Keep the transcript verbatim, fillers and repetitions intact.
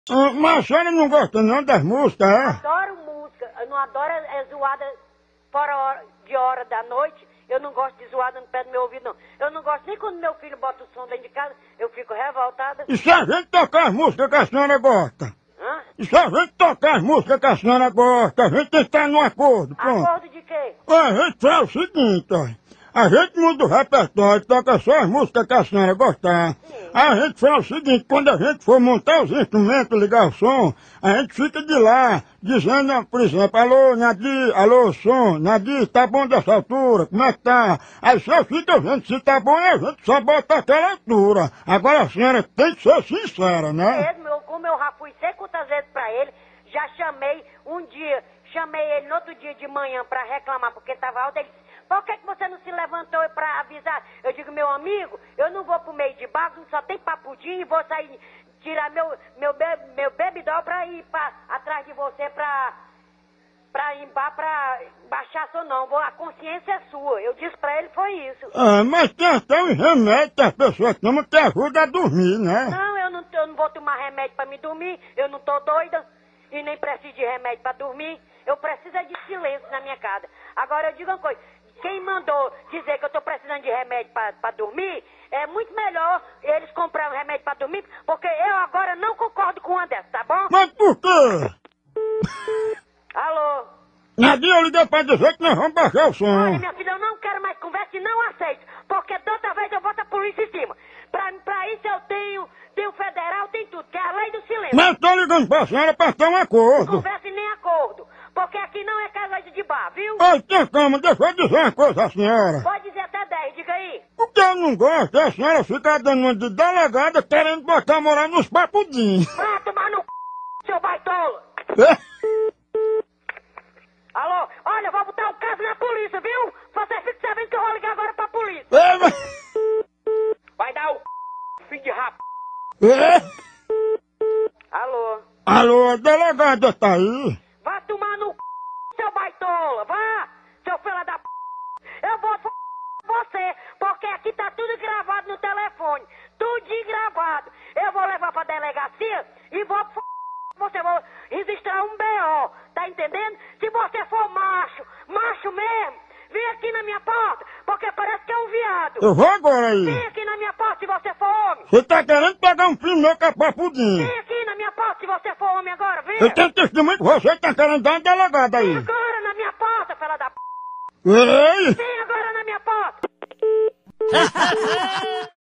Ah, mas a senhora não gosta não das músicas, é? Adoro música, eu não adoro é zoada fora hora- de hora da noite. Eu não gosto de zoada no pé do meu ouvido, não. Eu não gosto nem quando meu filho bota o som dentro de casa, eu fico revoltada. E se a gente tocar as músicas que a senhora gosta? Hã? E se a gente tocar as músicas que a senhora gosta, a gente tem que estar num acordo, pronto. Acordo de quê? A gente faz o seguinte, ó. A gente muda o repertório, toca só as músicas que a senhora gostar. A gente faz o seguinte, quando a gente for montar os instrumentos, ligar o som, a gente fica de lá, dizendo, por exemplo, alô, Nadir, alô, som, Nadir, tá bom dessa altura, como é que tá? Aí só fica vendo se tá bom e a gente só bota aquela altura. Agora a senhora tem que ser sincera, né? Mesmo, eu, como eu já fui sei quantas vezes pra ele, já chamei um dia, chamei ele no outro dia de manhã pra reclamar porque tava alto, ele disse, por que, que você não se levantou pra avisar? Eu digo, meu amigo, eu não vou pro meio de barco, só tem papudinho e vou sair, tirar meu, meu, be, meu bebidol pra ir pra, atrás de você pra, pra ir embora, pra baixar ou não. Vou, a consciência é sua. Eu disse pra ele, foi isso. Ah, mas tem até uns remédios que as pessoas tomam que ajuda a dormir, né? Não, eu não, eu não vou tomar remédio pra me dormir, eu não tô doida e nem preciso de remédio pra dormir. Eu preciso é de silêncio na minha casa. Agora eu digo uma coisa, quem mandou dizer que eu tô precisando de remédio pra, pra dormir, é muito melhor eles comprarem remédio pra dormir, porque eu agora não concordo com uma dessas, tá bom? Mas por quê? Alô? Nadia, eu liguei pra dizer que nós vamos baixar o som. Olha, minha filha, eu não quero mais conversa e não aceito, porque toda vez eu boto a polícia em cima. Pra, pra isso eu tenho, tenho federal, tem tudo, que é a lei do silêncio. Mas eu tô ligando pra senhora pra ter um acordo. Conversa e nem acordo, porque aqui não é casa de bar, viu? Oi, tem calma, deixa eu dizer uma coisa à senhora. Pode dizer até dez, diga aí. O que eu não gosto é a senhora ficar dando uma de delegada querendo botar morar nos papudinhos. Vai tomar no c... seu baitola. Alô? Olha, eu vou botar o caso na polícia, viu? Você fica sabendo que eu vou ligar agora pra polícia. É, mas... Vai dar o c... filho de rap... É? Alô? Alô, a delegada tá aí? Vá tomar no c... seu baitola, vá! Seu filho da p... Eu vou f... você, porque aqui tá tudo gravado no telefone. Tudo gravado. Eu vou levar pra delegacia e vou f... você, vou registrar um B O, tá entendendo? Se você for macho, macho mesmo, vem aqui na minha porta, porque parece que é um viado. Eu vou agora aí. Vem aqui na minha porta se você for homem. Você tá querendo pegar um filho meu que é papudinho. Vem aqui na minha porta se você for homem agora, vem. Eu tenho testemunho que você tá querendo dar uma delegada Vem aí. agora na minha porta, fela da p... Ei! Vem agora na minha porta.